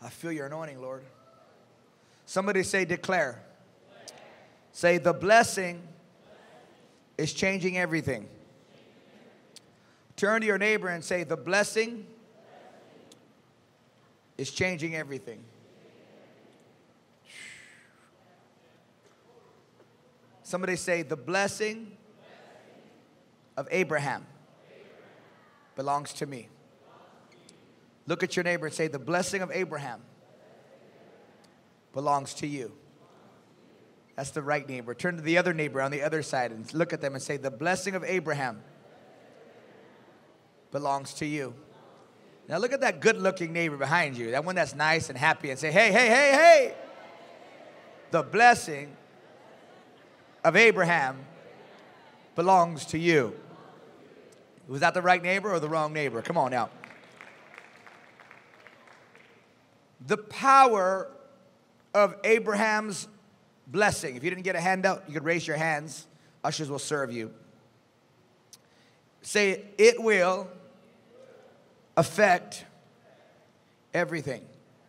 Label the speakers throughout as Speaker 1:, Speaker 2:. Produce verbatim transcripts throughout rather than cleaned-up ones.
Speaker 1: I feel your anointing, Lord. Somebody say declare. Say the blessing is changing everything. Turn to your neighbor and say the blessing is changing everything. Somebody say the blessing of Abraham belongs to me. Look at your neighbor and say the blessing of Abraham belongs to you. That's the right neighbor. Turn to the other neighbor on the other side and look at them and say the blessing of Abraham belongs to you. Now look at that good-looking neighbor behind you, that one that's nice and happy, and say, hey, hey, hey, hey. The blessing of Abraham belongs to you. Was that the right neighbor or the wrong neighbor? Come on now. The power of Abraham's blessing. If you didn't get a handout, you could raise your hands. Ushers will serve you. Say, it will affect everything.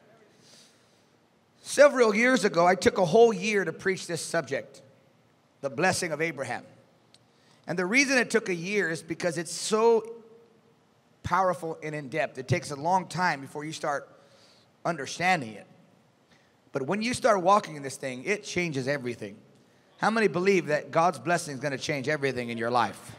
Speaker 1: Several years ago, I took a whole year to preach this subject, the blessing of Abraham. And the reason it took a year is because it's so powerful and in-depth. It takes a long time before you start understanding it. But when you start walking in this thing, it changes everything. How many believe that God's blessing is going to change everything in your life?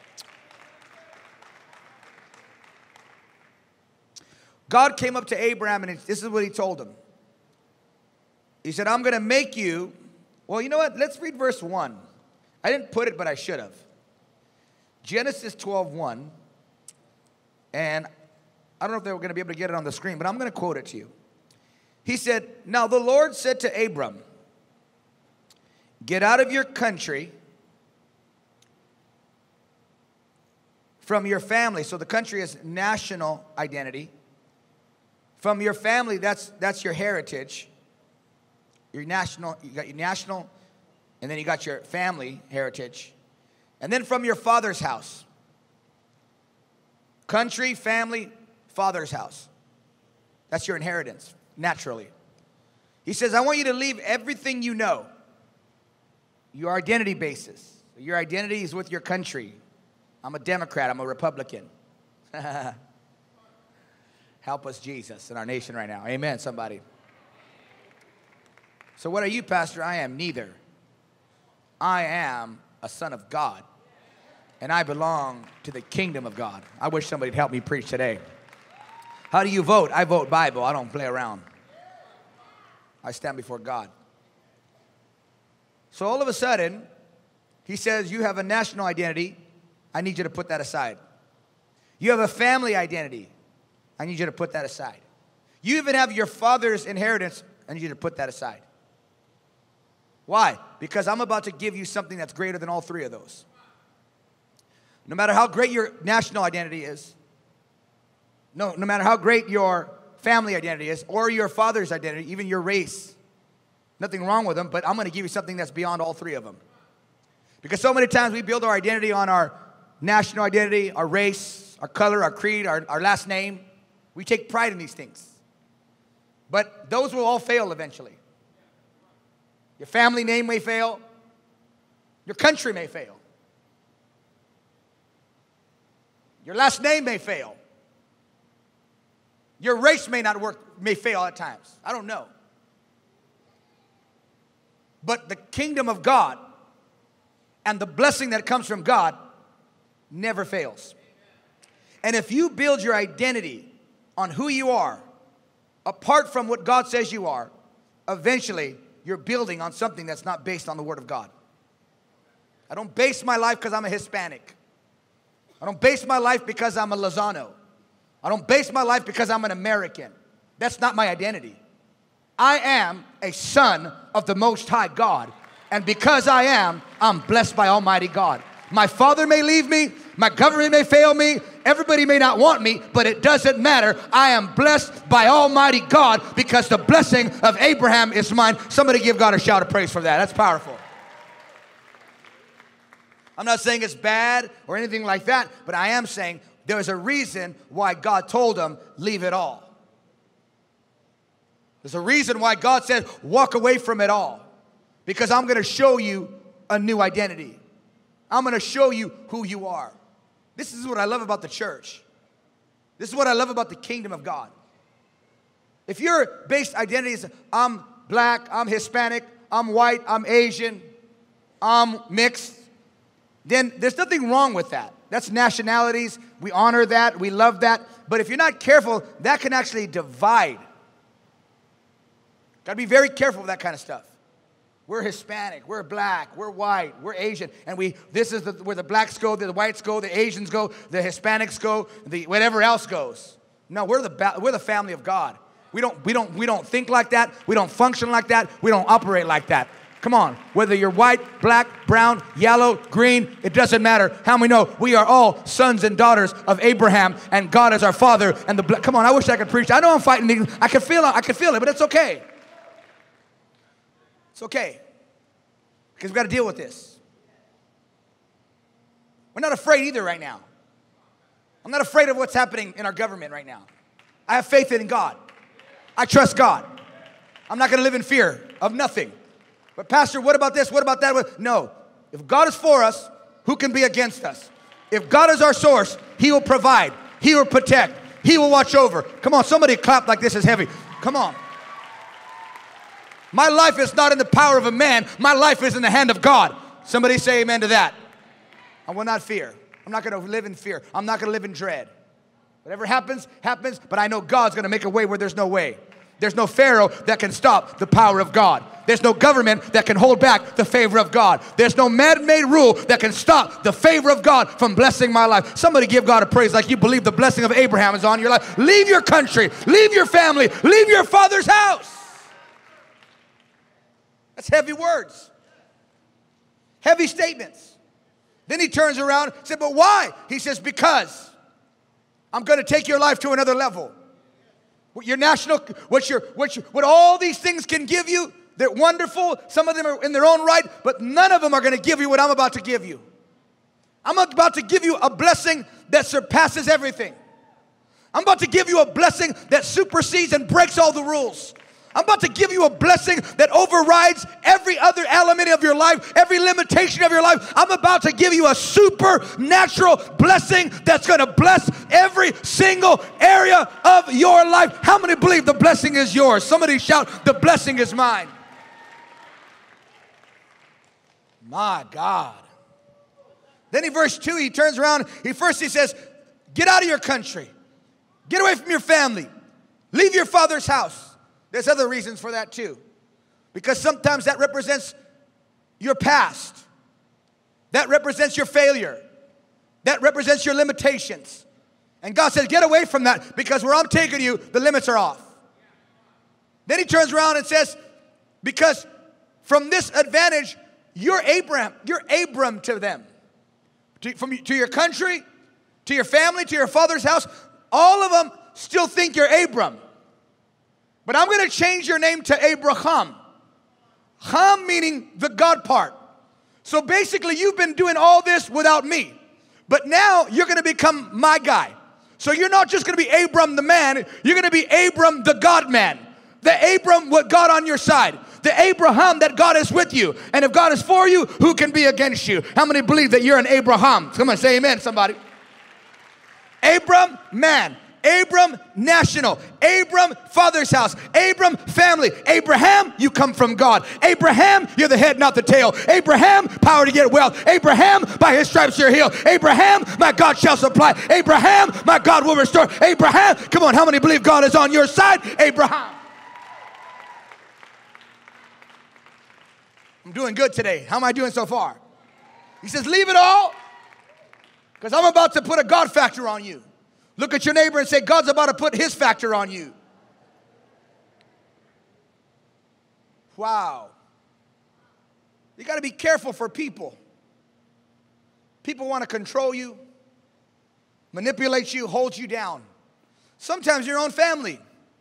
Speaker 1: God came up to Abraham and this is what he told him. He said, I'm going to make you. Well, you know what? Let's read verse one. I didn't put it, but I should have. Genesis twelve one. And I don't know if they were going to be able to get it on the screen, but I'm going to quote it to you. He said, now the Lord said to Abram, get out of your country, from your family. So the country is national identity. From your family, that's, that's your heritage. Your national, you got your national, and then you got your family heritage. And then from your father's house. Country, family, father's house. That's your inheritance, naturally. He says, I want you to leave everything you know. Your identity basis. Your identity is with your country. I'm a Democrat. I'm a Republican. Help us, Jesus, in our nation right now. Amen, somebody. So what are you, Pastor? I am neither. I am a son of God. And I belong to the kingdom of God. I wish somebody would help me preach today. How do you vote? I vote Bible. I don't play around. I stand before God. So all of a sudden, he says, you have a national identity. I need you to put that aside. You have a family identity. I need you to put that aside. You even have your father's inheritance. I need you to put that aside. Why? Because I'm about to give you something that's greater than all three of those. No matter how great your national identity is, no, no matter how great your family identity is, or your father's identity, even your race, nothing wrong with them, but I'm going to give you something that's beyond all three of them. Because so many times we build our identity on our national identity, our race, our color, our creed, our, our last name. We take pride in these things. But those will all fail eventually. Your family name may fail. Your country may fail. Your last name may fail. Your race may not work, may fail at times. I don't know. But the kingdom of God and the blessing that comes from God never fails. And if you build your identity on who you are, apart from what God says you are, eventually you're building on something that's not based on the Word of God. I don't base my life because I'm a Hispanic. I don't base my life because I'm a Lozano. I don't base my life because I'm an American. That's not my identity. I am a son of the Most High God. And because I am, I'm blessed by Almighty God. My father may leave me. My government may fail me. Everybody may not want me, but it doesn't matter. I am blessed by Almighty God because the blessing of Abraham is mine. Somebody give God a shout of praise for that. That's powerful. I'm not saying it's bad or anything like that, but I am saying there's a reason why God told him, leave it all. There's a reason why God said, walk away from it all. Because I'm going to show you a new identity. I'm going to show you who you are. This is what I love about the church. This is what I love about the kingdom of God. If your base identity is, I'm black, I'm Hispanic, I'm white, I'm Asian, I'm mixed, then there's nothing wrong with that. That's nationalities. We honor that. We love that. But if you're not careful, that can actually divide. Got to be very careful with that kind of stuff. We're Hispanic, we're black, we're white, we're Asian, and we this is the, where the blacks go, the whites go, the Asians go, the Hispanics go, the whatever else goes. No, we're the we're the family of God. We don't we don't we don't think like that. We don't function like that. We don't operate like that. Come on, whether you're white, black, brown, yellow, green, it doesn't matter. How many know we are all sons and daughters of Abraham, and God is our Father? And the come on, I wish I could preach. I know I'm fighting. I can feel it. I can feel it, but it's okay. It's okay, because we've got to deal with this. We're not afraid either right now. I'm not afraid of what's happening in our government right now. I have faith in God. I trust God. I'm not going to live in fear of nothing. But Pastor, what about this? What about that? No. If God is for us, who can be against us? If God is our source, He will provide. He will protect. He will watch over. Come on, somebody clap like this is heavy. Come on. My life is not in the power of a man. My life is in the hand of God. Somebody say amen to that. I will not fear. I'm not going to live in fear. I'm not going to live in dread. Whatever happens, happens. But I know God's going to make a way where there's no way. There's no Pharaoh that can stop the power of God. There's no government that can hold back the favor of God. There's no man-made rule that can stop the favor of God from blessing my life. Somebody give God a praise like you believe the blessing of Abraham is on your life. Leave your country. Leave your family. Leave your father's house. That's heavy words. Heavy statements. Then he turns around and said, but why? He says, because I'm going to take your life to another level. What your national, what your, what your, what all these things can give you, they're wonderful. Some of them are in their own right, but none of them are going to give you what I'm about to give you. I'm about to give you a blessing that surpasses everything. I'm about to give you a blessing that supersedes and breaks all the rules. I'm about to give you a blessing that overrides every other element of your life, every limitation of your life. I'm about to give you a supernatural blessing that's going to bless every single area of your life. How many believe the blessing is yours? Somebody shout, the blessing is mine. My God. Then in verse two, he turns around. He first he says, get out of your country. Get away from your family. Leave your father's house. There's other reasons for that too. Because sometimes that represents your past. That represents your failure. That represents your limitations. And God says, get away from that, because where I'm taking you, the limits are off. Then he turns around and says, because from this advantage, you're Abraham. You're Abram to them. To, from, to your country, to your family, to your father's house, all of them still think you're Abram. But I'm going to change your name to Abraham. Ham meaning the God part. So basically, you've been doing all this without me. But now you're going to become my guy. So you're not just going to be Abram the man. You're going to be Abram the God man. The Abram with God on your side. The Abraham that God is with you. And if God is for you, who can be against you? How many believe that you're an Abraham? Come on, say amen, somebody. Abram, man. Abram, national. Abram, father's house. Abram, family. Abraham, you come from God. Abraham, you're the head, not the tail. Abraham, power to get wealth. Abraham, by his stripes you're healed. Abraham, my God shall supply. Abraham, my God will restore. Abraham, come on, how many believe God is on your side? Abraham. I'm doing good today. How am I doing so far? He says, leave it all, because I'm about to put a God factor on you. Look at your neighbor and say, God's about to put his factor on you. Wow. You got to be careful for people. People want to control you, manipulate you, hold you down. Sometimes your own family.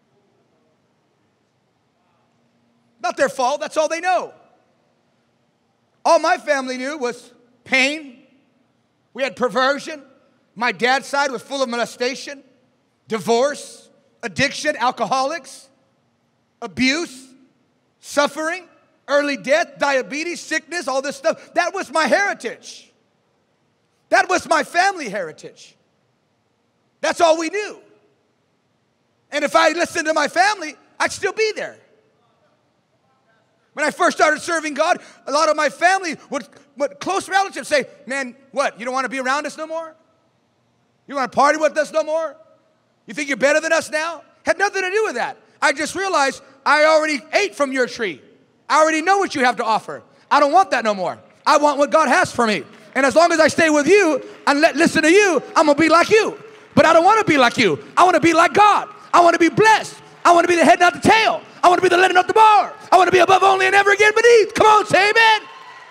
Speaker 1: Not their fault. That's all they know. All my family knew was pain. We had perversion. My dad's side was full of molestation, divorce, addiction, alcoholics. abuse, suffering, early death, diabetes, sickness, all this stuff. That was my heritage. That was my family heritage. That's all we knew. And if I listened to my family, I'd still be there. When I first started serving God, a lot of my family would, would close relatives say, man, what, you don't want to be around us no more? You want to party with us no more? You think you're better than us now? Had nothing to do with that. I just realized I already ate from your tree. I already know what you have to offer. I don't want that no more. I want what God has for me. And as long as I stay with you and let, listen to you, I'm going to be like you. But I don't want to be like you. I want to be like God. I want to be blessed. I want to be the head, not the tail. I want to be the lender, not the bar. I want to be above only and never again beneath. Come on, say amen.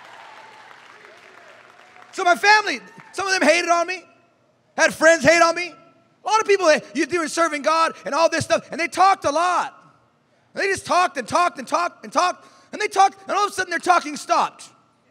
Speaker 1: So my family, some of them hated on me. Had friends hate on me. A lot of people, you were serving God and all this stuff, and they talked a lot. They just talked and talked and talked and talked, and they talked, and all of a sudden their talking stopped.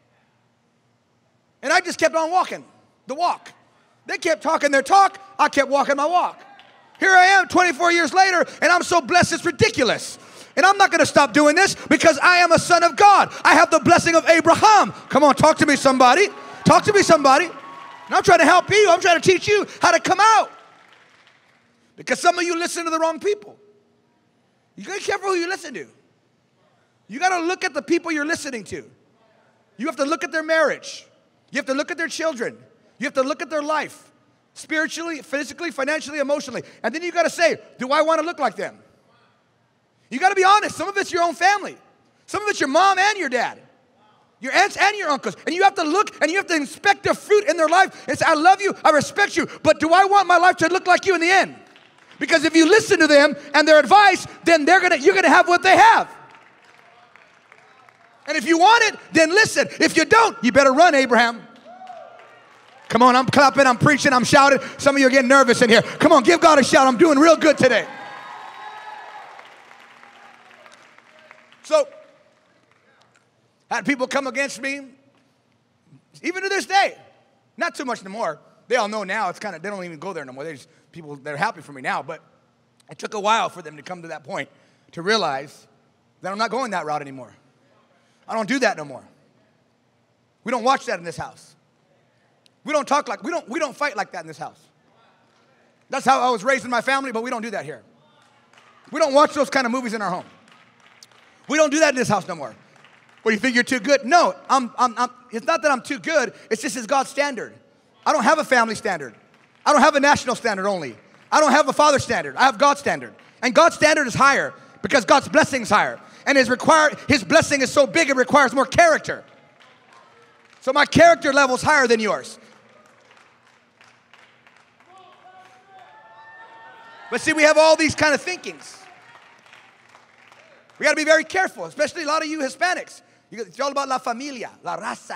Speaker 1: And I just kept on walking the walk. They kept talking their talk. I kept walking my walk. Here I am twenty-four years later, and I'm so blessed it's ridiculous. And I'm not going to stop doing this because I am a son of God. I have the blessing of Abraham. Come on, talk to me, somebody. Talk to me, somebody. And I'm trying to help you. I'm trying to teach you how to come out. Because some of you listen to the wrong people. You got to be careful who you listen to. You got to look at the people you're listening to. You have to look at their marriage. You have to look at their children. You have to look at their life. Spiritually, physically, financially, emotionally. And then you got to say, do I want to look like them? You got to be honest. Some of it's your own family. Some of it's your mom and your dad. Your aunts and your uncles. And you have to look and you have to inspect the fruit in their life and say, I love you, I respect you, but do I want my life to look like you in the end? Because if you listen to them and their advice, then they're gonna, you're going to have what they have. And if you want it, then listen. If you don't, you better run, Abraham. Come on, I'm clapping, I'm preaching, I'm shouting. Some of you are getting nervous in here. Come on, give God a shout. I'm doing real good today. So, I had people come against me, even to this day. Not too much anymore. They all know now. It's kind of, they don't even go there no more. They're just people, they're happy for me now. But it took a while for them to come to that point to realize that I'm not going that route anymore. I don't do that no more. We don't watch that in this house. We don't talk like, we don't, we don't fight like that in this house. That's how I was raised in my family, but we don't do that here. We don't watch those kind of movies in our home. We don't do that in this house no more. What, do you think you're too good? No, I'm, I'm, I'm, it's not that I'm too good. It's just it's God's standard. I don't have a family standard. I don't have a national standard only. I don't have a father standard. I have God's standard. And God's standard is higher because God's blessing is higher. And his, require, his blessing is so big it requires more character. So my character level is higher than yours. But see, we have all these kind of thinkings. We got to be very careful, especially a lot of you Hispanics. It's all about la familia, la raza.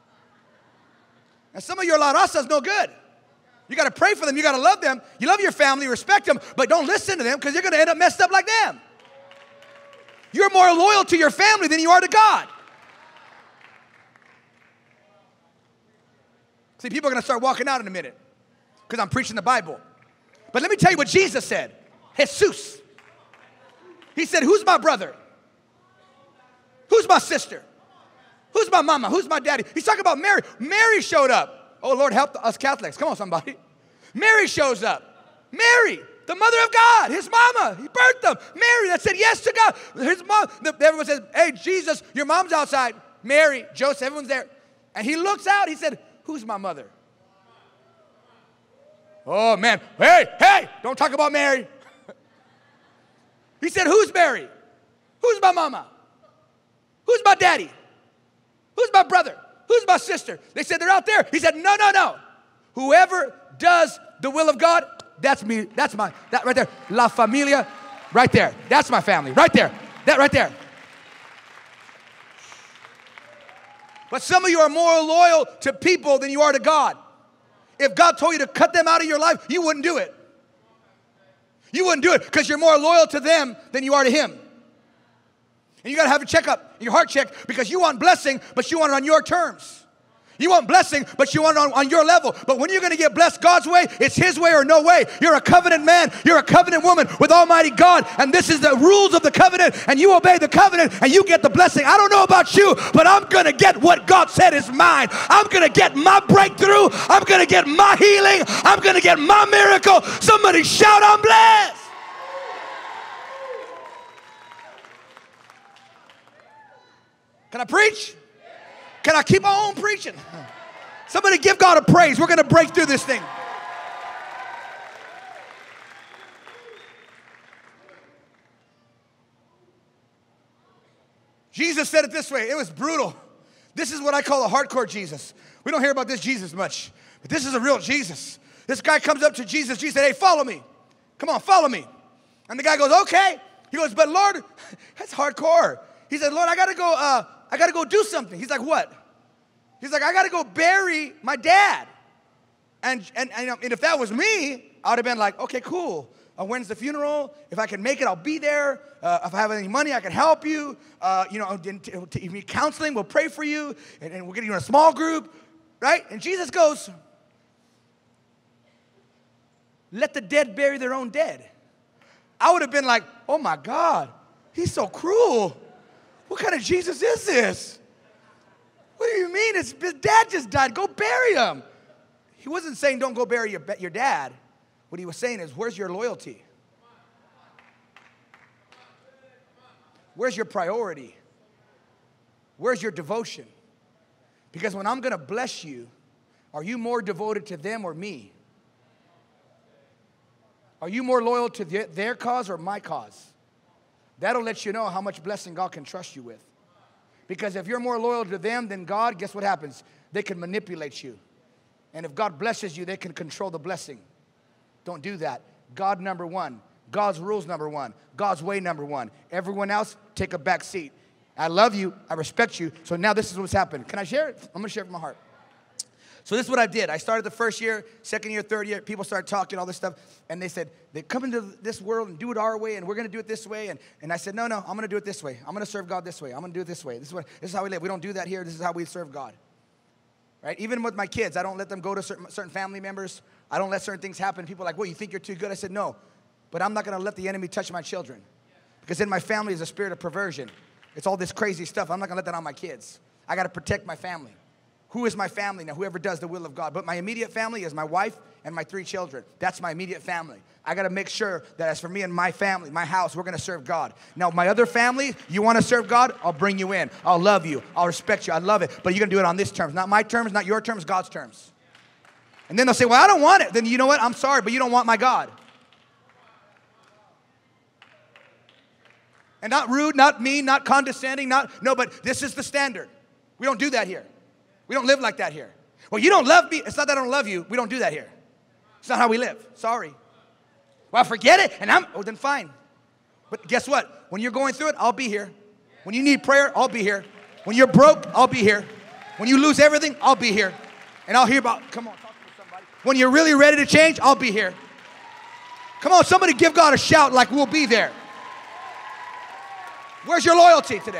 Speaker 1: And some of your la raza is no good. You got to pray for them. You got to love them. You love your family, respect them, but don't listen to them because you're going to end up messed up like them. You're more loyal to your family than you are to God. See, people are going to start walking out in a minute because I'm preaching the Bible. But let me tell you what Jesus said. Jesus. He said, who's my brother? Who's my sister? Who's my mama? Who's my daddy? He's talking about Mary. Mary showed up. Oh, Lord, help us Catholics. Come on, somebody. Mary shows up. Mary, the mother of God, his mama. He birthed them. Mary that said yes to God. His mom. Everyone says, hey, Jesus, your mom's outside. Mary, Joseph, everyone's there. And he looks out. He said, who's my mother? Oh, man. Hey, hey, don't talk about Mary. He said, who's Mary? Who's my mama? Who's my daddy? Who's my brother? Who's my sister? They said, they're out there. He said, no, no, no. Whoever does the will of God, that's me. That's my, that right there. La familia, right there. That's my family, right there. That right there. But some of you are more loyal to people than you are to God. If God told you to cut them out of your life, you wouldn't do it. You wouldn't do it because you're more loyal to them than you are to him. And you got to have a checkup, your heart check, because you want blessing, but you want it on your terms. You want blessing, but you want it on, on your level. But when you're going to get blessed God's way, it's His way or no way. You're a covenant man. You're a covenant woman with Almighty God. And this is the rules of the covenant. And you obey the covenant and you get the blessing. I don't know about you, but I'm going to get what God said is mine. I'm going to get my breakthrough. I'm going to get my healing. I'm going to get my miracle. Somebody shout, I'm blessed. Can I preach? Can I keep on preaching? Somebody give God a praise. We're going to break through this thing. Jesus said it this way. It was brutal. This is what I call a hardcore Jesus. We don't hear about this Jesus much, but this is a real Jesus. This guy comes up to Jesus. Jesus said, hey, follow me. Come on, follow me. And the guy goes, okay. He goes, but Lord, that's hardcore. He said, Lord, I got to go, uh, I got to go do something. He's like, what? He's like, I got to go bury my dad. And, and, and, and if that was me, I would have been like, okay, cool. Uh, when's the funeral? If I can make it, I'll be there. Uh, if I have any money, I can help you. Uh, you know, if you need counseling, we'll pray for you. And, and we'll get you in a small group, right? And Jesus goes, let the dead bury their own dead. I would have been like, oh my God, he's so cruel. What kind of Jesus is this? What do you mean? His, his dad just died. Go bury him. He wasn't saying don't go bury your, your dad. What he was saying is, where's your loyalty? Where's your priority? Where's your devotion? Because when I'm going to bless you, are you more devoted to them or me? Are you more loyal to their, their cause or my cause? That'll let you know how much blessing God can trust you with. Because if you're more loyal to them than God, guess what happens? They can manipulate you. And if God blesses you, they can control the blessing. Don't do that. God number one. God's rules number one. God's way number one. Everyone else, take a back seat. I love you. I respect you. So now this is what's happened. Can I share it? I'm going to share it from my heart. So this is what I did. I started the first year, second year, third year. People started talking, all this stuff. And they said, they come into this world and do it our way, and we're going to do it this way. And, and I said, no, no, I'm going to do it this way. I'm going to serve God this way. I'm going to do it this way. This is, what, this is how we live. We don't do that here. This is how we serve God. Right? Even with my kids, I don't let them go to certain, certain family members. I don't let certain things happen. People are like, well, you think you're too good? I said, no. But I'm not going to let the enemy touch my children. Because in my family is a spirit of perversion. It's all this crazy stuff. I'm not going to let that on my kids. I got to protect my family. Who is my family now? Whoever does the will of God. But my immediate family is my wife and my three children. That's my immediate family. I got to make sure that as for me and my family, my house, we're going to serve God. Now, my other family, you want to serve God? I'll bring you in. I'll love you. I'll respect you. I love it. But you're going to do it on this terms. Not my terms, not your terms, God's terms. And then they'll say, well, I don't want it. Then you know what? I'm sorry, but you don't want my God. And not rude, not mean, not condescending, not, no, but this is the standard. We don't do that here. We don't live like that here. Well, you don't love me. It's not that I don't love you. We don't do that here. It's not how we live. Sorry. Well, forget it, and I'm, oh, then fine. But guess what? When you're going through it, I'll be here. When you need prayer, I'll be here. When you're broke, I'll be here. When you lose everything, I'll be here. And I'll hear about, come on, talk to somebody. When you're really ready to change, I'll be here. Come on, somebody give God a shout like we'll be there. Where's your loyalty today?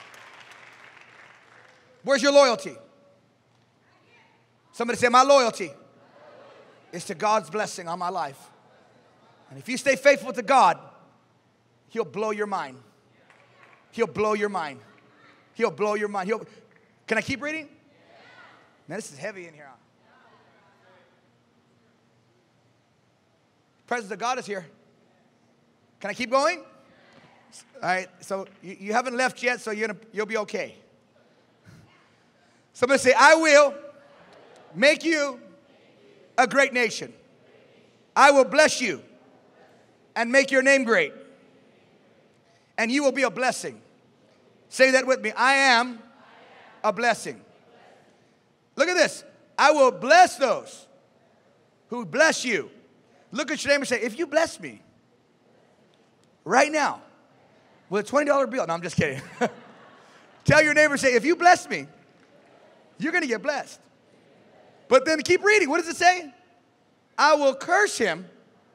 Speaker 1: Where's your loyalty? Somebody say, my loyalty is to God's blessing on my life. And if you stay faithful to God, He'll blow your mind. He'll blow your mind. He'll blow your mind. He'll, can I keep reading? Man, this is heavy in here. The presence of God is here. Can I keep going? All right, so you, you haven't left yet, so you're gonna, you'll be okay. Somebody say, I will make you a great nation. I will bless you and make your name great. And you will be a blessing. Say that with me. I am a blessing. Look at this. I will bless those who bless you. Look at your neighbor and say, if you bless me right now with a twenty dollar bill. No, I'm just kidding. Tell your neighbor, say, if you bless me, you're going to get blessed. But then keep reading. What does it say? I will curse him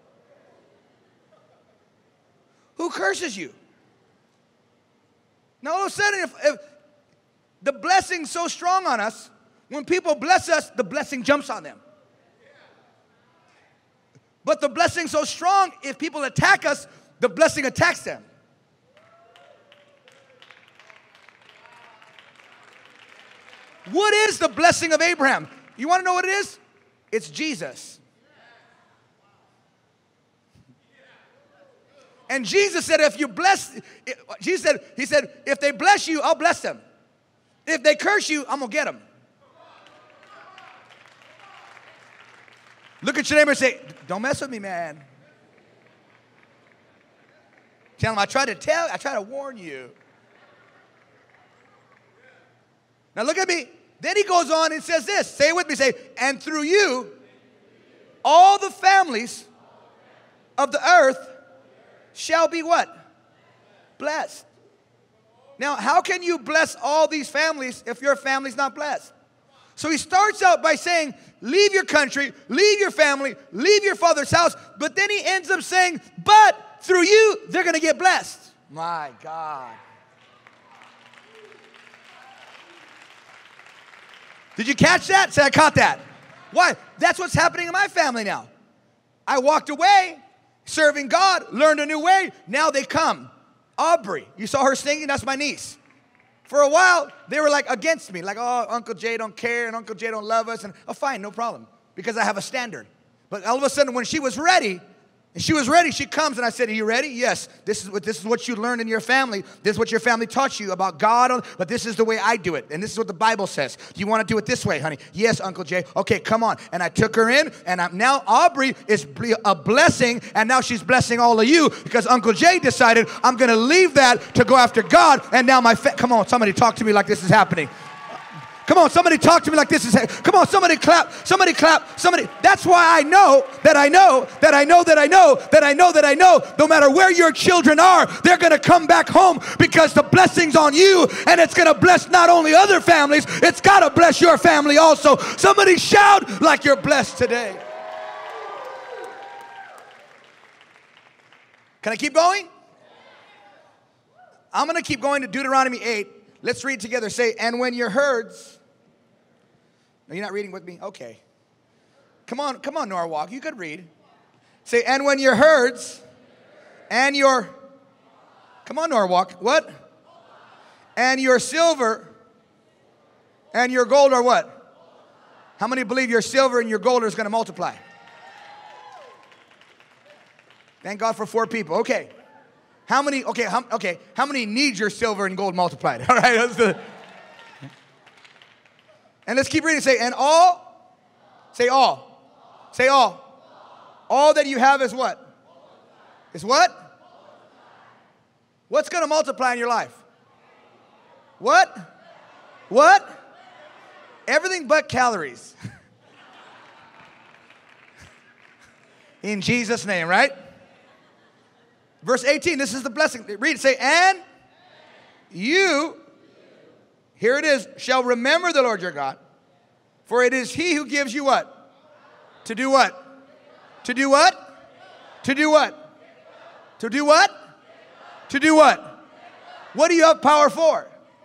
Speaker 1: who curses you. Now, all of a sudden, if, if the blessing's so strong on us, When people bless us, the blessing jumps on them. But the blessing's so strong, if people attack us, the blessing attacks them. What is the blessing of Abraham? You want to know what it is? It's Jesus. And Jesus said, if you bless, Jesus said, he said, if they bless you, I'll bless them. If they curse you, I'm going to get them. Look at your neighbor and say, don't mess with me, man. Tell him, I try to tell, I try to warn you. Now look at me. Then he goes on and says this. Say it with me. Say, and through you, all the families of the earth shall be what? Blessed. Now, how can you bless all these families if your family's not blessed? So he starts out by saying, leave your country, leave your family, leave your father's house. But then he ends up saying, but through you, they're going to get blessed. My God. Did you catch that? Say, I caught that. Why? That's what's happening in my family now. I walked away, serving God, learned a new way. Now they come. Aubrey, you saw her singing? That's my niece. For a while, they were like against me. Like, oh, Uncle Jay don't care and Uncle Jay don't love us. And, oh, fine, no problem. Because I have a standard. But all of a sudden, when she was ready, and she was ready, she comes and I said, are you ready? Yes. This is what this is what you learned in your family. This is what your family taught you about God. But this is the way I do it. And this is what the Bible says. Do you want to do it this way, honey? Yes, Uncle Jay. Okay, come on. And I took her in. And I'm, now Aubrey is a blessing. And now she's blessing all of you. Because Uncle Jay decided I'm going to leave that to go after God. And now my fa- come on, somebody talk to me like this is happening. Come on, somebody talk to me like this is, come on, somebody clap, somebody clap, somebody. That's why I know that I know that I know that I know that I know that I know no matter where your children are, they're going to come back home because the blessing's on you and it's going to bless not only other families, it's got to bless your family also. Somebody shout like you're blessed today. Can I keep going? I'm going to keep going to Deuteronomy eight. Let's read together. Say, and when your herds... Are you not reading with me? Okay. Come on, come on, Norwalk. You could read. Say, and when your herds and your... Come on, Norwalk. What? And your silver and your gold are what? How many believe your silver and your gold is going to multiply? Thank God for four people. Okay. How many, okay, how, okay, how many need your silver and gold multiplied? All right, let's do it. And let's keep reading. Say, and all, say all, say all. All that you have is what? Is what? What's going to multiply in your life? What? What? Everything but calories. In Jesus' name, right? Verse eighteen, this is the blessing. Read it, say, and you, here it is, shall remember the Lord your God, for it is he who gives you what? To do what? To do what? To do what? To do what? To do what? What do you have power for?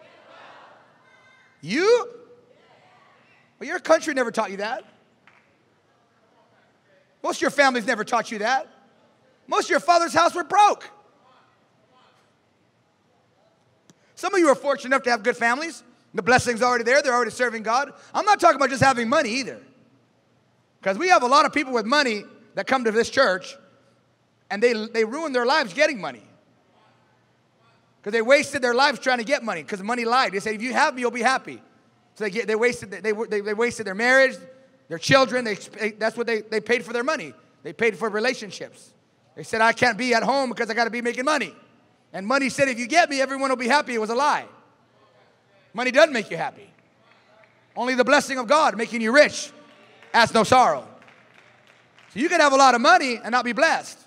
Speaker 1: You? Well, your country never taught you that. Most of your families never taught you that. Most of your father's house were broke. Some of you are fortunate enough to have good families. The blessing's already there. They're already serving God. I'm not talking about just having money either. Because we have a lot of people with money that come to this church and they, they ruin their lives getting money. Because they wasted their lives trying to get money because money lied. They say, if you have me, you'll be happy. So they, get, they, wasted, they, they, they wasted their marriage, their children. They, that's what they, they paid for their money. They paid for relationships. They said, I can't be at home because I got to be making money. And money said, if you get me, everyone will be happy. It was a lie. Money doesn't make you happy. Only the blessing of God making you rich adds no sorrow. So you can have a lot of money and not be blessed.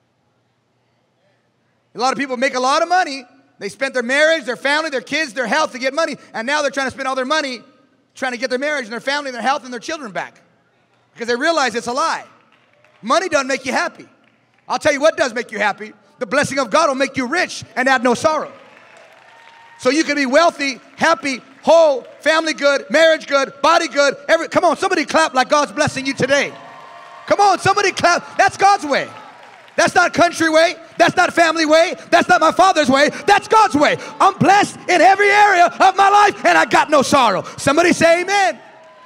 Speaker 1: A lot of people make a lot of money. They spent their marriage, their family, their kids, their health to get money. And now they're trying to spend all their money trying to get their marriage and their family and their health and their children back. Because they realize it's a lie. Money doesn't make you happy. I'll tell you what does make you happy. The blessing of God will make you rich and add no sorrow. So you can be wealthy, happy, whole, family good, marriage good, body good. Every, come on, somebody clap like God's blessing you today. Come on, somebody clap. That's God's way. That's not country way. That's not family way. That's not my father's way. That's God's way. I'm blessed in every area of my life, and I got no sorrow. Somebody say amen.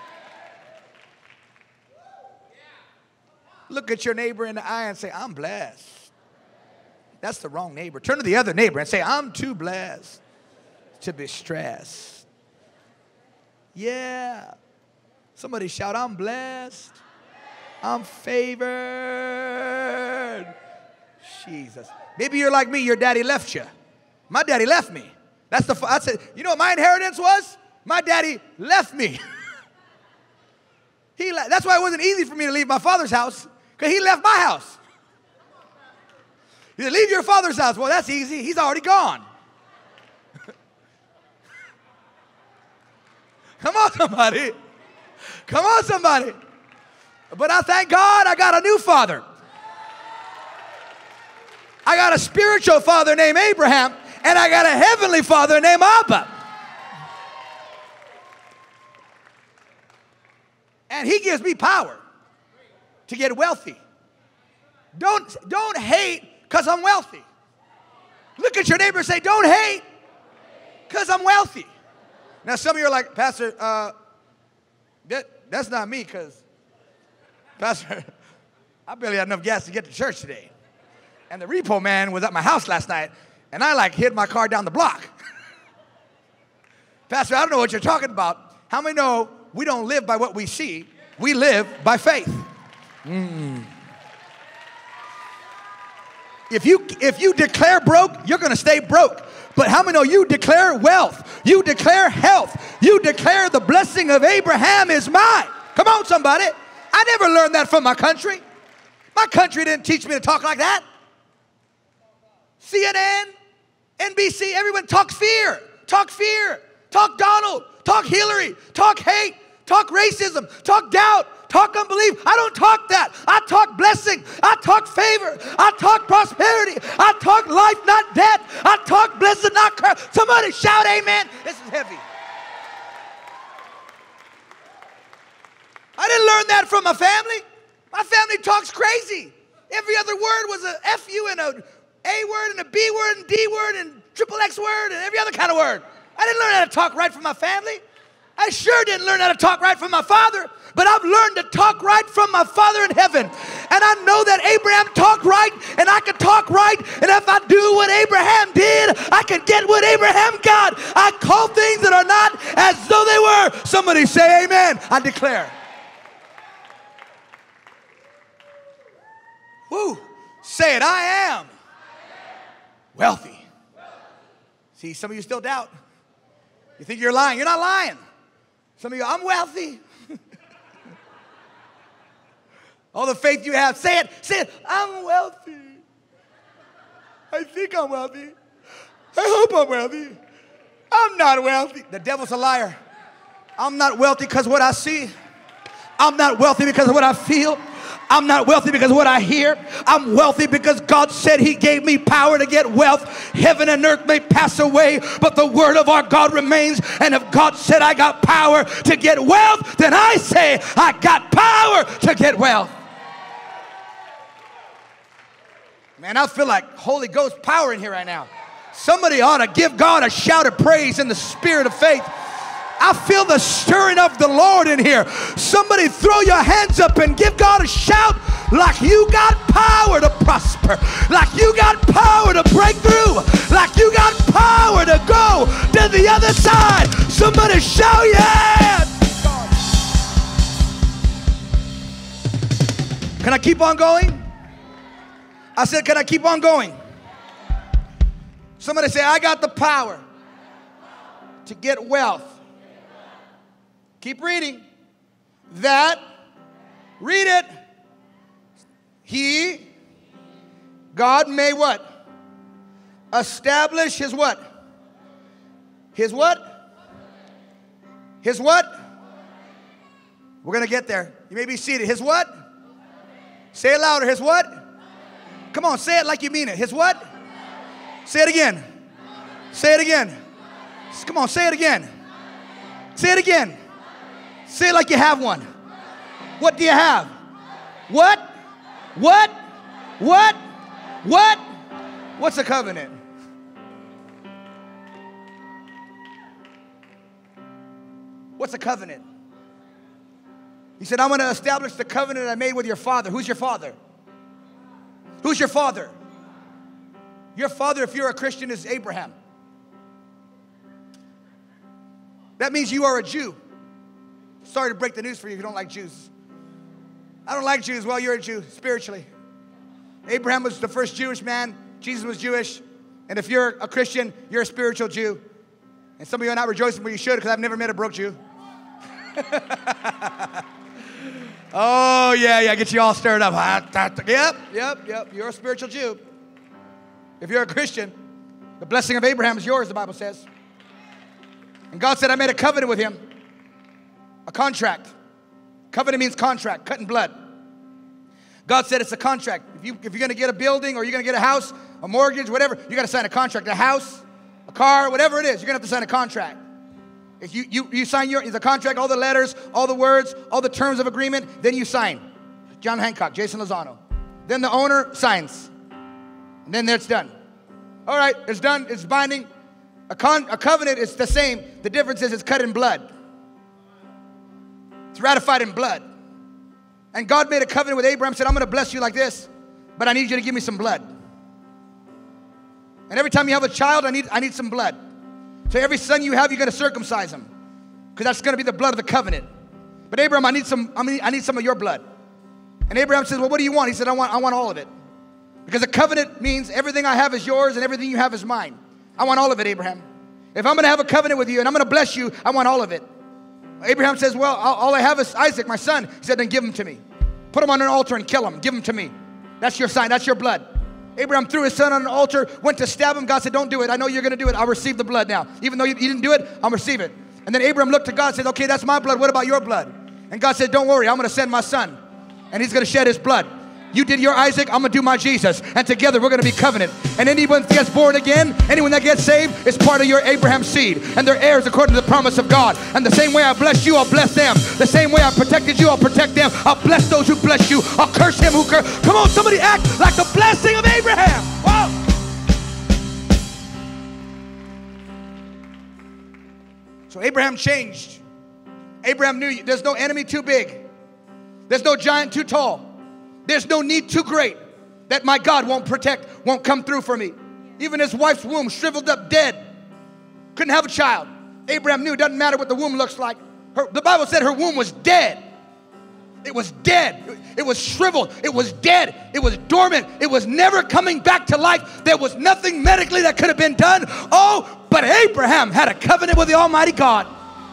Speaker 1: Look at your neighbor in the eye and say, I'm blessed. That's the wrong neighbor. Turn to the other neighbor and say, I'm too blessed to be stressed. Yeah. Somebody shout, I'm blessed. I'm favored. Jesus. Maybe you're like me. Your daddy left you. My daddy left me. That's the. I said, you know what my inheritance was? My daddy left me. he. That's why it wasn't easy for me to leave my father's house, because he left my house. He said, leave your father's house. Well, that's easy. He's already gone. Come on, somebody. Come on, somebody. But I thank God I got a new father. I got a spiritual father named Abraham, and I got a heavenly father named Abba. And he gives me power to get wealthy. Don't, don't hate because I'm wealthy. Look at your neighbor and say, don't hate because I'm wealthy. Now, some of you are like, Pastor, uh, that, that's not me, because, Pastor, I barely had enough gas to get to church today. And the repo man was at my house last night, and I, like, hid my car down the block. Pastor, I don't know what you're talking about. How many know we don't live by what we see? We live by faith. Mm. If you, if you declare broke, you're going to stay broke. But how many know you declare wealth? You declare health. You declare the blessing of Abraham is mine. Come on, somebody. I never learned that from my country. My country didn't teach me to talk like that. C N N, N B C, everyone talks fear. Talk fear. Talk Donald. Talk Hillary. Talk hate. Talk racism. Talk doubt. Talk unbelief. I don't talk that. I talk blessing. I talk favor. I talk prosperity. I talk life, not death. I talk blessing, not curse. Somebody shout amen. This is heavy. I didn't learn that from my family. My family talks crazy. Every other word was a F U and a A word and a B word and D word and triple X word and every other kind of word. I didn't learn how to talk right from my family. I sure didn't learn how to talk right from my father, but I've learned to talk right from my Father in heaven. And I know that Abraham talked right, and I can talk right, and if I do what Abraham did, I can get what Abraham got. I call things that are not as though they were. Somebody say amen. I declare. Woo. Say it, I am wealthy. See, some of you still doubt. You think you're lying. You're not lying. Some of you, I'm wealthy. All the faith you have, say it, say it, I'm wealthy. I think I'm wealthy. I hope I'm wealthy. I'm not wealthy. The devil's a liar. I'm not wealthy because of what I see. I'm not wealthy because of what I feel. I'm not wealthy because of what I hear. I'm wealthy because God said he gave me power to get wealth. Heaven and earth may pass away, but the word of our God remains. And if God said I got power to get wealth, then I say I got power to get wealth. Man, I feel like Holy Ghost power in here right now. Somebody ought to give God a shout of praise in the spirit of faith. I feel the stirring of the Lord in here. Somebody throw your hands up and give God a shout like you got power to prosper, like you got power to break through, like you got power to go to the other side. Somebody shout, yeah! Can I keep on going? I said, can I keep on going? Somebody say, I got the power to get wealth. Keep reading. That, read it. He, God may what? Establish his what? His what? His what? We're going to get there. You may be seated. His what? Say it louder. His what? Come on, say it like you mean it. His what? Say it again. Say it again. Come on, say it again. Say it again. Say it like you have one. What do you have? What? What? What? What? What's a covenant? What's a covenant? He said, I'm going to establish the covenant I made with your father. Who's your father? Who's your father? Your father, if you're a Christian, is Abraham. That means you are a Jew. Sorry to break the news for you if you don't like Jews. I don't like Jews. Well, you're a Jew spiritually. Abraham was the first Jewish man. Jesus was Jewish. And if you're a Christian, you're a spiritual Jew. And some of you are not rejoicing, but you should, because I've never met a broke Jew. Oh, yeah, yeah, get you all stirred up. Yep, yep, yep, you're a spiritual Jew. If you're a Christian, the blessing of Abraham is yours, the Bible says. And God said, I made a covenant with him, a contract. Covenant means contract, cut in blood. God said it's a contract. If, you, if you're going to get a building or you're going to get a house, a mortgage, whatever, you got to sign a contract. A house, a car, whatever it is, you're going to have to sign a contract. If you, you, you sign your, the contract, all the letters, all the words, all the terms of agreement, then you sign. John Hancock, Jason Lozano. Then the owner signs. And then it's done. All right, it's done, it's binding. A, con, a covenant is the same. The difference is it's cut in blood. It's ratified in blood. And God made a covenant with Abraham, said, I'm going to bless you like this, but I need you to give me some blood. And every time you have a child, I need, I need some blood. So every son you have, you're going to circumcise him, because that's going to be the blood of the covenant. But Abraham, I need some, I mean, I need some of your blood. And Abraham says, well, what do you want? He said, I want, I want all of it. Because a covenant means everything I have is yours and everything you have is mine. I want all of it, Abraham. If I'm going to have a covenant with you and I'm going to bless you, I want all of it. Abraham says, well, all I have is Isaac, my son. He said, then give him to me. Put him on an altar and kill him. Give him to me. That's your sign. That's your blood. Abraham threw his son on an altar, went to stab him. God said, don't do it. I know you're going to do it. I'll receive the blood now. Even though you, you didn't do it, I'll receive it. And then Abraham looked to God and said, okay, that's my blood. What about your blood? And God said, don't worry. I'm going to send my son, and he's going to shed his blood. You did your Isaac, I'm going to do my Jesus. And together we're going to be covenant. And anyone that gets born again, anyone that gets saved is part of your Abraham seed. And they're heirs according to the promise of God. And the same way I bless you, I'll bless them. The same way I protected you, I'll protect them. I'll bless those who bless you. I'll curse him who curse. Come on, somebody act like the blessing of Abraham. Whoa. So Abraham changed. Abraham knew there's no enemy too big. There's no giant too tall. There's no need too great that my God won't protect, won't come through for me. Even his wife's womb shriveled up dead. Couldn't have a child. Abraham knew it doesn't matter what the womb looks like. Her, the Bible said her womb was dead. It was dead. It, it was shriveled. It was dead. It was dormant. It was never coming back to life. There was nothing medically that could have been done. Oh, but Abraham had a covenant with the Almighty God.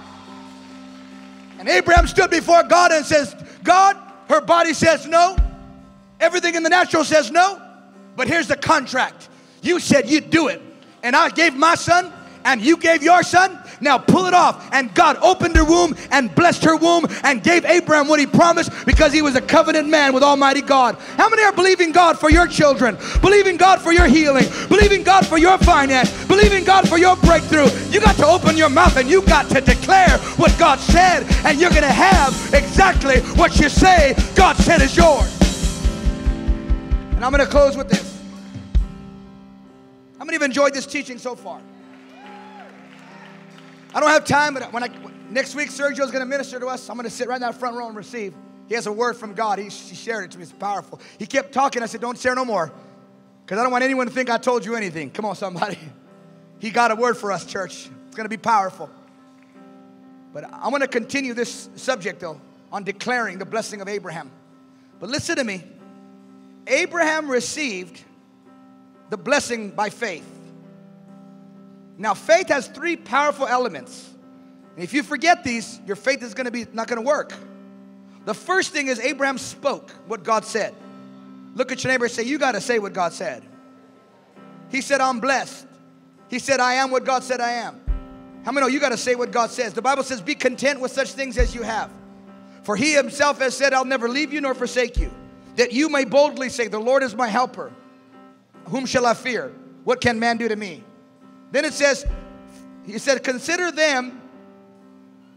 Speaker 1: And Abraham stood before God and says, God, her body says no. Everything in the natural says no, but here's the contract. You said you'd do it, and I gave my son, and you gave your son. Now pull it off. And God opened her womb and blessed her womb and gave Abraham what he promised, because he was a covenant man with Almighty God. How many are believing God for your children? Believing God for your healing? Believing God for your finance? Believing God for your breakthrough? You got to open your mouth and you got to declare what God said, and you're going to have exactly what you say God said is yours. And I'm going to close with this. How many have enjoyed this teaching so far? I don't have time, but when I, next week Sergio's going to minister to us. I'm going to sit right in that front row and receive. He has a word from God. He, he shared it to me. It's powerful. He kept talking. I said, don't share no more, because I don't want anyone to think I told you anything. Come on, somebody. He got a word for us, church. It's going to be powerful. But I want to continue this subject, though, on declaring the blessing of Abraham. But listen to me. Abraham received the blessing by faith. Now, faith has three powerful elements. And if you forget these, your faith is going to be not going to work. The first thing is Abraham spoke what God said. Look at your neighbor and say, you got to say what God said. He said, I'm blessed. He said, I am what God said I am. How many know you got to say what God says? The Bible says, be content with such things as you have. For he himself has said, I'll never leave you nor forsake you. That you may boldly say, the Lord is my helper. Whom shall I fear? What can man do to me? Then it says, he said, consider them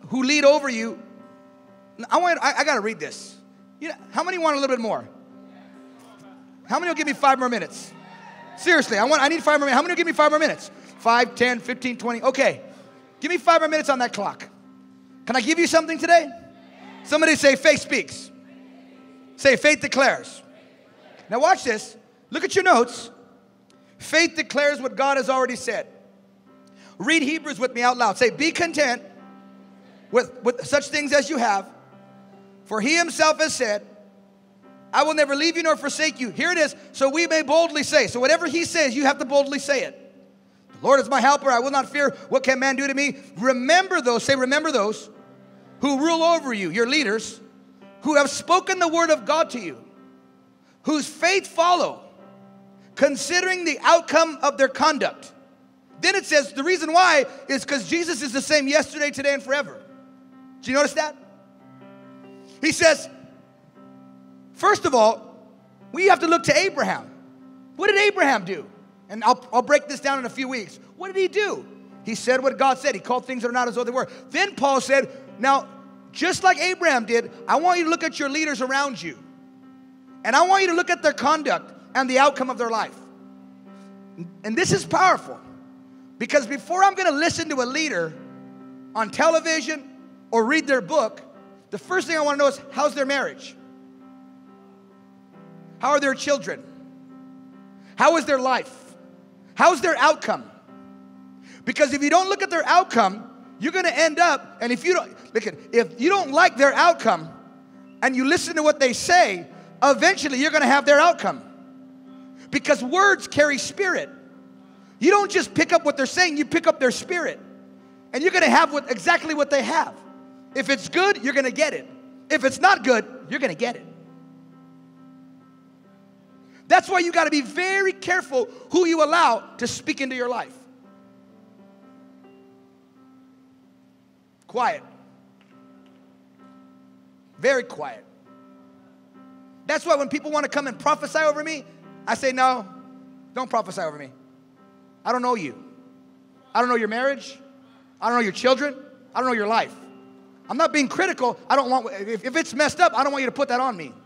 Speaker 1: who lead over you. I want. I, I got to read this. You know, how many want a little bit more? How many will give me five more minutes? Seriously, I want. I need five more minutes. How many will give me five more minutes? Five, ten, fifteen, twenty. Okay. Give me five more minutes on that clock. Can I give you something today? Somebody say, faith speaks. Say, faith declares. Now watch this. Look at your notes. Faith declares what God has already said. Read Hebrews with me out loud. Say, be content with, with such things as you have. For he himself has said, I will never leave you nor forsake you. Here it is. So we may boldly say. So whatever he says, you have to boldly say it. The Lord is my helper. I will not fear. What can man do to me? Remember those. Say, remember those who rule over you, your leaders, who have spoken the word of God to you, whose faith follow, considering the outcome of their conduct. Then it says the reason why is because Jesus is the same yesterday, today, and forever. Do you notice that? He says, first of all, we have to look to Abraham. What did Abraham do? And I'll, I'll break this down in a few weeks. What did he do? He said what God said. He called things that are not as though they were. Then Paul said, now, just like Abraham did, I want you to look at your leaders around you. And I want you to look at their conduct and the outcome of their life. And this is powerful. Because before I'm going to listen to a leader on television or read their book, the first thing I want to know is, how's their marriage? How are their children? How is their life? How's their outcome? Because if you don't look at their outcome, you're going to end up, and if you don't, look at, if you don't like their outcome and you listen to what they say, eventually you're going to have their outcome. Because words carry spirit. You don't just pick up what they're saying, you pick up their spirit. And you're going to have what, exactly what they have. If it's good, you're going to get it. If it's not good, you're going to get it. That's why you got to be very careful who you allow to speak into your life. Quiet. Very quiet. That's why when people want to come and prophesy over me, I say, no, don't prophesy over me. I don't know you. I don't know your marriage. I don't know your children. I don't know your life. I'm not being critical. I don't want, if, if it's messed up, I don't want you to put that on me.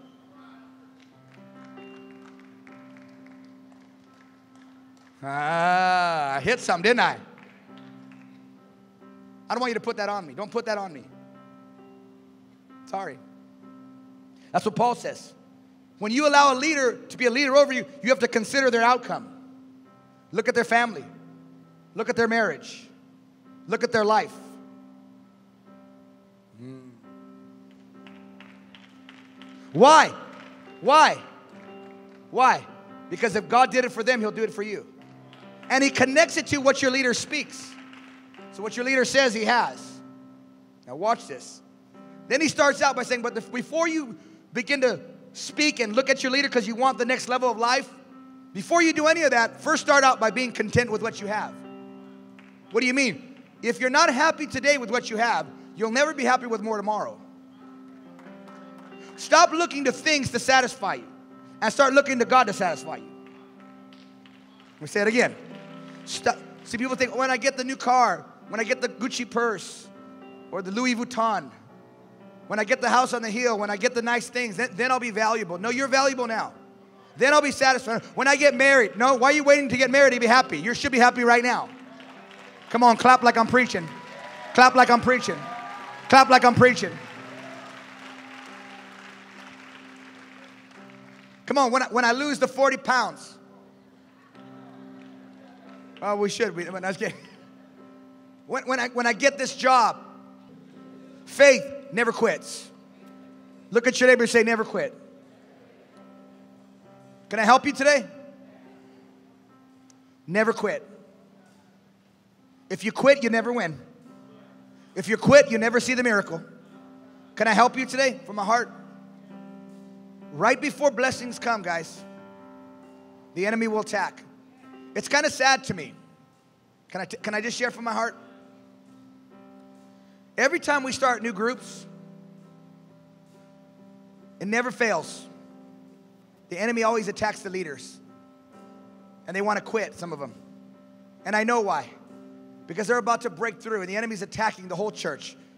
Speaker 1: Ah, I hit something, didn't I? I don't want you to put that on me. Don't put that on me. Sorry. That's what Paul says. When you allow a leader to be a leader over you, you have to consider their outcome. Look at their family. Look at their marriage. Look at their life. Mm. Why? Why? Why? Because if God did it for them, He'll do it for you. And He connects it to what your leader speaks. So what your leader says, he has. Now watch this. Then he starts out by saying, but the, before you begin to speak and look at your leader because you want the next level of life, before you do any of that, first start out by being content with what you have. What do you mean? If you're not happy today with what you have, you'll never be happy with more tomorrow. Stop looking to things to satisfy you and start looking to God to satisfy you. Let me say it again. Stop. See, people think, when I get the new car, when I get the Gucci purse or the Louis Vuitton, when I get the house on the hill, when I get the nice things, then, then I'll be valuable. No, you're valuable now. Then I'll be satisfied. When I get married, no, why are you waiting to get married to be happy? You should be happy right now. Come on, clap like I'm preaching. Clap like I'm preaching. Clap like I'm preaching. Come on, when I, when I lose the forty pounds. Oh, we should. We, when, I was getting, when, when, I, when I get this job, faith never quits. Look at your neighbor and say, never quit. Can I help you today? Never quit. If you quit, you never win. If you quit, you never see the miracle. Can I help you today from my heart? Right before blessings come, guys, the enemy will attack. It's kind of sad to me. Can I, t- can I just share from my heart? Every time we start new groups, it never fails. The enemy always attacks the leaders. And they want to quit, some of them. And I know why. Because they're about to break through and the enemy's attacking the whole church.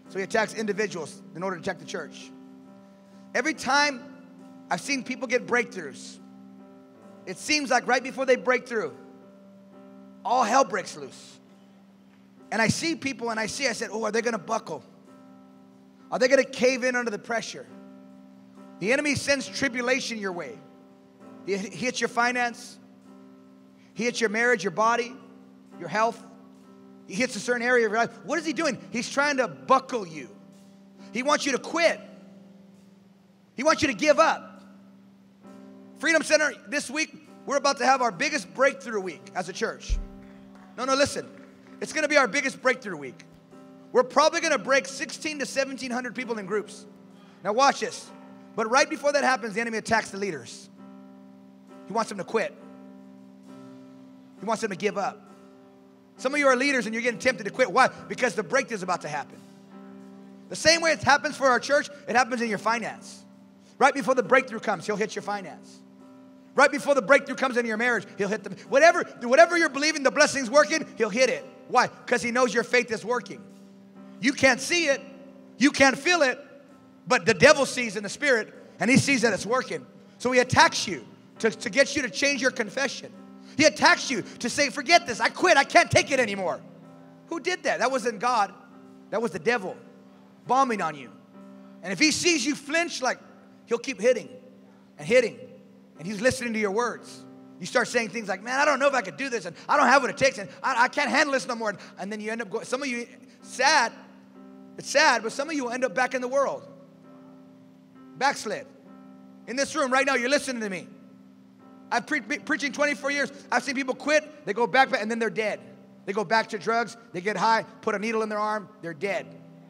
Speaker 1: So he attacks individuals in order to attack the church. Every time I've seen people get breakthroughs, it seems like right before they break through, all hell breaks loose. And I see people and I see, I said, oh, are they going to buckle? Are they going to cave in under the pressure? The enemy sends tribulation your way. He hits your finance. He hits your marriage, your body, your health. He hits a certain area of your life. What is he doing? He's trying to buckle you. He wants you to quit. He wants you to give up. Freedom Center, this week, we're about to have our biggest breakthrough week as a church. No, no, listen. It's going to be our biggest breakthrough week. We're probably going to break sixteen to seventeen hundred people in groups. Now watch this. But right before that happens, the enemy attacks the leaders. He wants them to quit. He wants them to give up. Some of you are leaders and you're getting tempted to quit. Why? Because the breakthrough is about to happen. The same way it happens for our church, it happens in your finance. Right before the breakthrough comes, he'll hit your finance. Right before the breakthrough comes into your marriage, he'll hit them. Whatever, whatever you're believing the blessing's working, he'll hit it. Why? Because he knows your faith is working. You can't see it. You can't feel it. But the devil sees in the spirit, and he sees that it's working. So he attacks you to, to get you to change your confession. He attacks you to say, forget this. I quit. I can't take it anymore. Who did that? That wasn't God. That was the devil bombing on you. And if he sees you flinch, like, he'll keep hitting and hitting. And he's listening to your words. You start saying things like, man, I don't know if I could do this. And I don't have what it takes. And I, I can't handle this no more. And then you end up going, some of you, sad. It's sad, but some of you will end up back in the world. Backslid. In this room right now, you're listening to me. I've pre- been preaching twenty-four years. I've seen people quit. They go back, and then they're dead. They go back to drugs. They get high, put a needle in their arm. They're dead.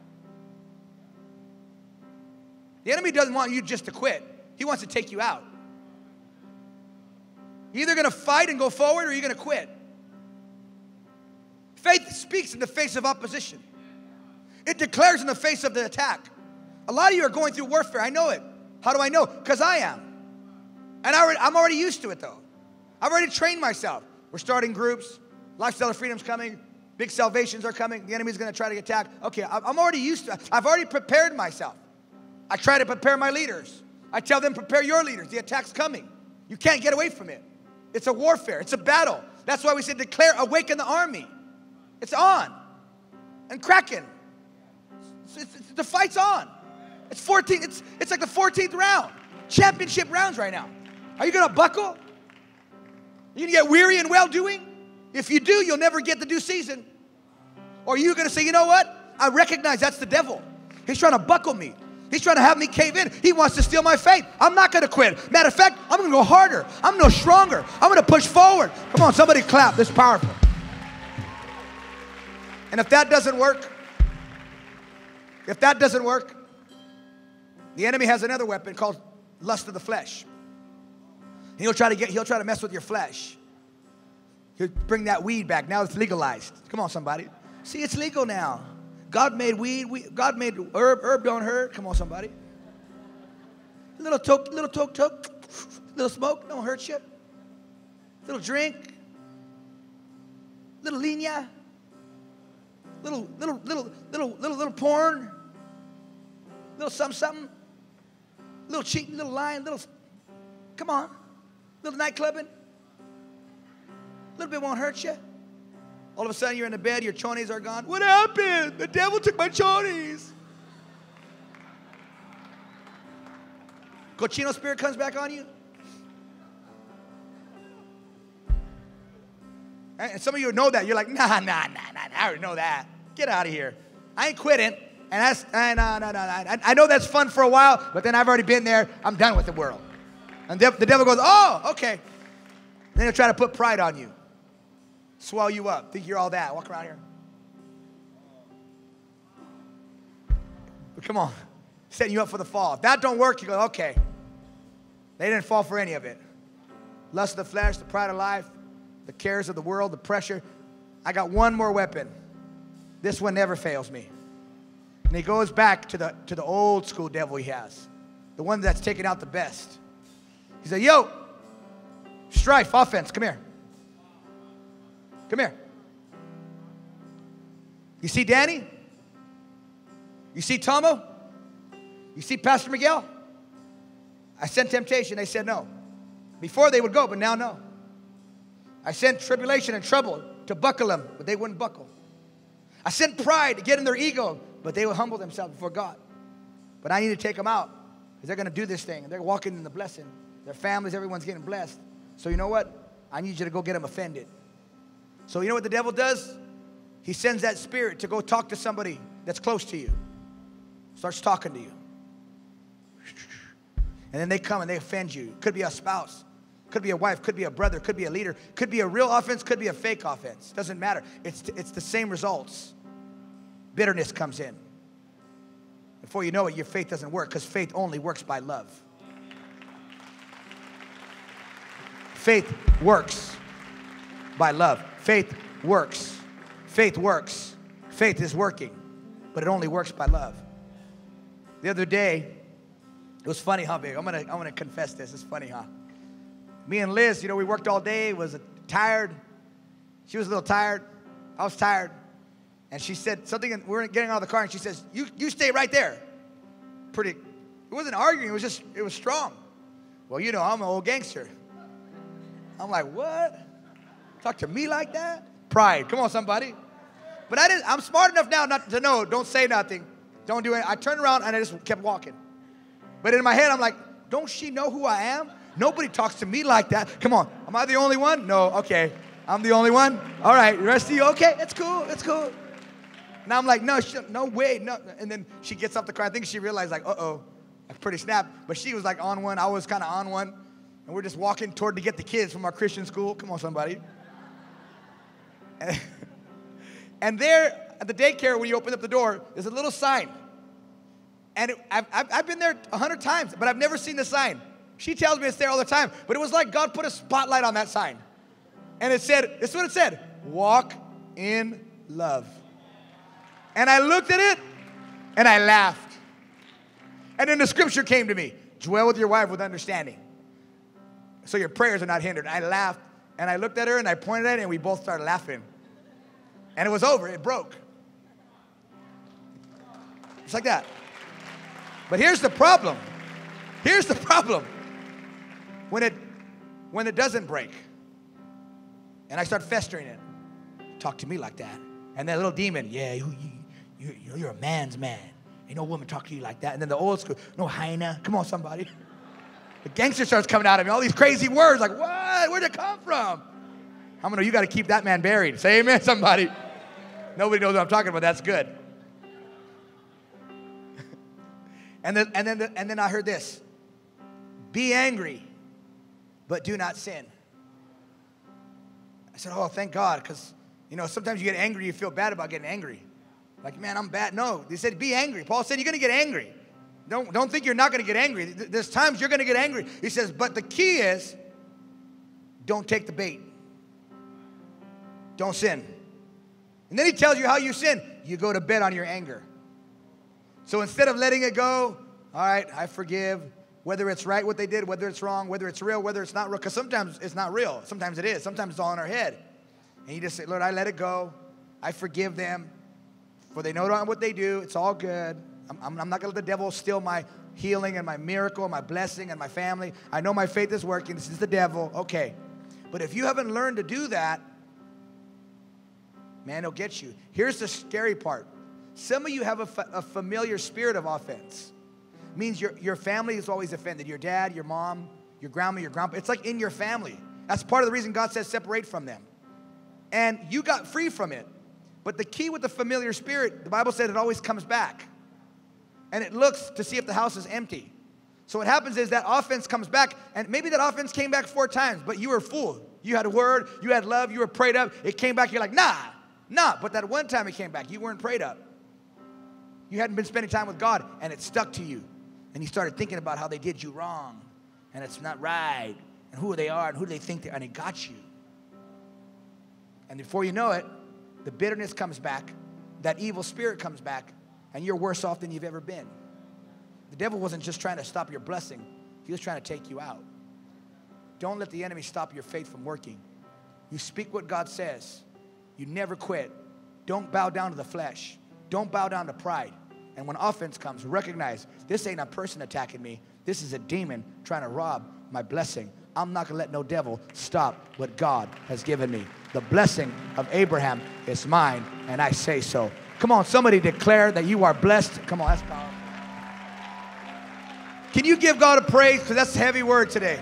Speaker 1: The enemy doesn't want you just to quit. He wants to take you out. You're either going to fight and go forward, or you're going to quit. Faith speaks in the face of opposition. It declares in the face of the attack. A lot of you are going through warfare. I know it. How do I know? Because I am. And I already, I'm already used to it, though. I've already trained myself. We're starting groups. Lifestyle of Freedom's coming. Big salvations are coming. The enemy's going to try to attack. Okay, I'm already used to it. I've already prepared myself. I try to prepare my leaders. I tell them, prepare your leaders. The attack's coming. You can't get away from it. It's a warfare. It's a battle. That's why we said declare, awaken the army. It's on and cracking. It's, it's, it's, the fight's on. It's fourteen. It's it's like the fourteenth round. Championship rounds right now. Are you going to buckle? Are you going to get weary and well-doing? If you do, you'll never get the due season. Or are you going to say, you know what? I recognize that's the devil. He's trying to buckle me. He's trying to have me cave in. He wants to steal my faith. I'm not going to quit. Matter of fact, I'm going to go harder. I'm going to go stronger. I'm going to push forward. Come on, somebody clap. This is powerful. And if that doesn't work, if that doesn't work, the enemy has another weapon called lust of the flesh. He'll try to get, he'll try to mess with your flesh. He'll bring that weed back. Now it's legalized. Come on, somebody. See, it's legal now. God made weed. We, God made herb. Herb don't hurt. Come on, somebody. Little toke, little toke, toke. Little smoke don't hurt you. Little drink. Little leña. Little, little, little, little, little, little porn. Little something, something. Little cheating, little lying, little. Come on. Little nightclubbing. A little bit won't hurt you. All of a sudden, you're in the bed, your chonies are gone. What happened? The devil took my chonies. Cochino spirit comes back on you. And some of you know that. You're like, nah, nah, nah, nah, I already know that. Get out of here. I ain't quitting. And that's, uh, no, no, no, I, I know that's fun for a while, but then I've already been there. I'm done with the world. And the, the devil goes, oh, okay. And then he'll try to put pride on you. Swell you up. Think you're all that. Walk around here. But come on. Setting you up for the fall. If that don't work, you go, okay. They didn't fall for any of it. Lust of the flesh, the pride of life, the cares of the world, the pressure. I got one more weapon. This one never fails me. And he goes back to the, to the old school devil he has. The one that's taking out the best. He said, yo, strife, offense, come here. Come here. You see Danny? You see Tomo? You see Pastor Miguel? I sent temptation. They said no. Before they would go, but now no. I sent tribulation and trouble to buckle them, but they wouldn't buckle. I sent pride to get in their ego, but they would humble themselves before God. But I need to take them out because they're going to do this thing. They're walking in the blessing. Their families, everyone's getting blessed. So you know what? I need you to go get them offended. So you know what the devil does? He sends that spirit to go talk to somebody that's close to you. Starts talking to you. And then they come and they offend you. Could be a spouse. Could be a wife. Could be a brother. Could be a leader. Could be a real offense. Could be a fake offense. Doesn't matter. It's, it's the same results. Bitterness comes in. Before you know it, your faith doesn't work because faith only works by love. Faith works by love. Faith works. Faith works. Faith is working, but it only works by love. The other day, it was funny, huh, babe? I'm gonna, I'm gonna confess this. It's funny, huh? Me and Liz, you know, we worked all day. Was tired. She was a little tired. I was tired. And she said something, and we were getting out of the car, and she says, you, you stay right there. Pretty, it wasn't arguing. It was just, it was strong. Well, you know, I'm an old gangster. I'm like, what? Talk to me like that? Pride. Come on, somebody. But I didn't, I'm smart enough now not to know. Don't say nothing. Don't do it. I turned around, and I just kept walking. But in my head, I'm like, don't she know who I am? Nobody talks to me like that. Come on. Am I the only one? No. Okay. I'm the only one? All right. The rest of you, okay. It's cool. It's cool. And I'm like, no, she, no way. No. And then she gets off the car. I think she realized, like, uh-oh. I'm pretty snapped. But she was, like, on one. I was kind of on one. And we're just walking toward to get the kids from our Christian school. Come on, somebody. And, and there at the daycare, when you open up the door, there's a little sign. And it, I've, I've, I've been there a hundred times, but I've never seen the sign. She tells me it's there all the time. But it was like God put a spotlight on that sign. And it said, this is what it said, walk in love. And I looked at it, and I laughed. And then the scripture came to me, dwell with your wife with understanding, so your prayers are not hindered. I laughed, and I looked at her, and I pointed at it, and we both started laughing. And it was over. It broke. Just like that. But here's the problem. Here's the problem. When it, when it doesn't break, and I start festering it, talk to me like that. And that little demon, yeah, you, you, you, you're a man's man. Ain't no woman talk to you like that. And then the old school, no hyena. Come on, somebody. The gangster starts coming out of me. All these crazy words, like, what? Where'd it come from? I'm gonna, you got to keep that man buried. Say amen, somebody. Nobody knows what I'm talking about. That's good. And then, and then, and then I heard this: be angry, but do not sin. I said, oh, thank God, because you know sometimes you get angry, you feel bad about getting angry. Like, man, I'm bad. No, they said be angry. Paul said you're gonna get angry. Don't don't think you're not gonna get angry. There's times you're gonna get angry. He says, but the key is, don't take the bait. Don't sin. And then he tells you how you sin. You go to bed on your anger. So instead of letting it go, all right, I forgive, whether it's right what they did, whether it's wrong, whether it's real, whether it's not real, because sometimes it's not real. Sometimes it is. Sometimes it's all in our head. And you just say, Lord, I let it go. I forgive them, for they know not what they do. It's all good. I'm, I'm not going to let the devil steal my healing and my miracle, my blessing and my family. I know my faith is working. This is the devil. Okay. But if you haven't learned to do that, man, it'll get you. Here's the scary part. Some of you have a, fa- a familiar spirit of offense. It means your, your family is always offended. Your dad, your mom, your grandma, your grandpa. It's like in your family. That's part of the reason God says separate from them. And you got free from it. But the key with the familiar spirit, the Bible said it always comes back. And it looks to see if the house is empty. So what happens is that offense comes back, and maybe that offense came back four times, but you were full. You had a word, you had love, you were prayed up. It came back, you're like, nah, nah. But that one time it came back, you weren't prayed up. You hadn't been spending time with God, and it stuck to you. And you started thinking about how they did you wrong, and it's not right, and who they are, and who they think they are, and it got you. And before you know it, the bitterness comes back, that evil spirit comes back, and you're worse off than you've ever been. The devil wasn't just trying to stop your blessing. He was trying to take you out. Don't let the enemy stop your faith from working. You speak what God says. You never quit. Don't bow down to the flesh. Don't bow down to pride. And when offense comes, recognize this ain't a person attacking me. This is a demon trying to rob my blessing. I'm not going to let no devil stop what God has given me. The blessing of Abraham is mine, and I say so. Come on, somebody declare that you are blessed. Come on, that's powerful. Can you give God a praise? Because that's a heavy word today.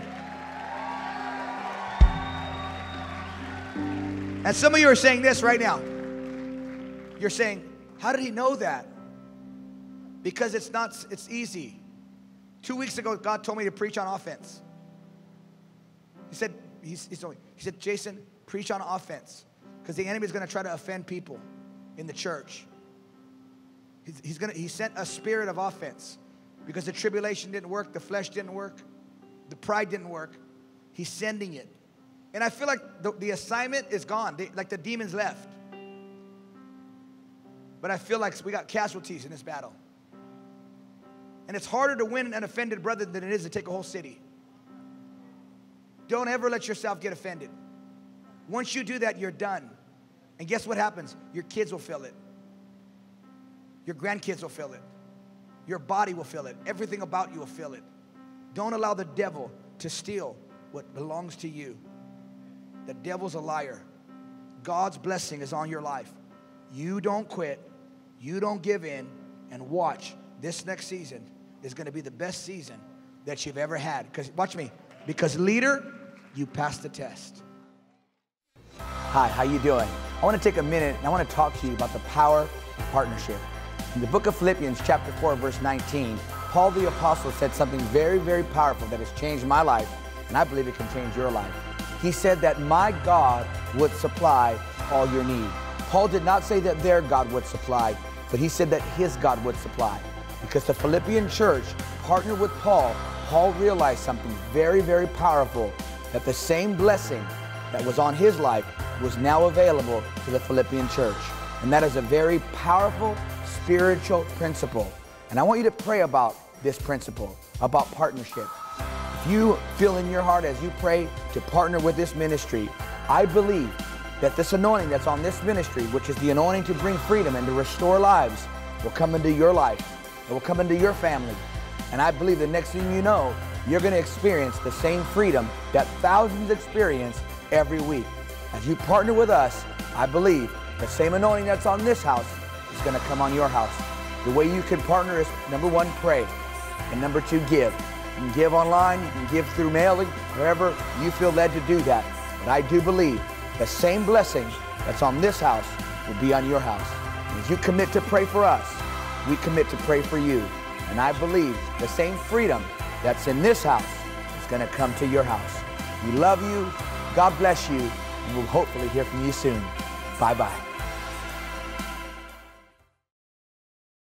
Speaker 1: And some of you are saying this right now. You're saying, how did he know that? Because it's not, it's easy. Two weeks ago, God told me to preach on offense. He said, he's, he's, he said, Jason, preach on offense. Because the enemy is going to try to offend people in the church. He's, he's gonna, he sent a spirit of offense. Because the tribulation didn't work, the flesh didn't work, the pride didn't work. He's sending it. And I feel like the, the assignment is gone. They, like the demons left. But I feel like we got casualties in this battle. And it's harder to win an offended brother than it is to take a whole city. Don't ever let yourself get offended. Once you do that, you're done. And guess what happens? Your kids will feel it. Your grandkids will feel it. Your body will feel it. Everything about you will feel it. Don't allow the devil to steal what belongs to you. The devil's a liar. God's blessing is on your life. You don't quit. You don't give in. And watch, this next season is going to be the best season that you've ever had. Because watch me. Because leader, you passed the test. Hi, how you doing? I want to take a minute and I want to talk to you about the power of partnership. In the book of Philippians chapter four, verse nineteen, Paul the Apostle said something very, very powerful that has changed my life, and I believe it can change your life. He said that my God would supply all your need. Paul did not say that their God would supply, but he said that his God would supply. Because the Philippian church partnered with Paul, Paul realized something very, very powerful, that the same blessing that was on his life was now available to the Philippian church. And that is a very powerful spiritual principle. And I want you to pray about this principle, about partnership. If you feel in your heart as you pray to partner with this ministry, I believe that this anointing that's on this ministry, which is the anointing to bring freedom and to restore lives, will come into your life. It will come into your family. And I believe the next thing you know, you're going to experience the same freedom that thousands experience every week. As you partner with us, I believe the same anointing that's on this house is going to come on your house. The way you can partner is, number one, pray. And number two, give. You can give online, you can give through mailing, wherever you feel led to do that. But I do believe the same blessing that's on this house will be on your house. And as you commit to pray for us, we commit to pray for you. And I believe the same freedom that's in this house is going to come to your house. We love you. God bless you. And we'll hopefully hear from you soon. Bye-bye.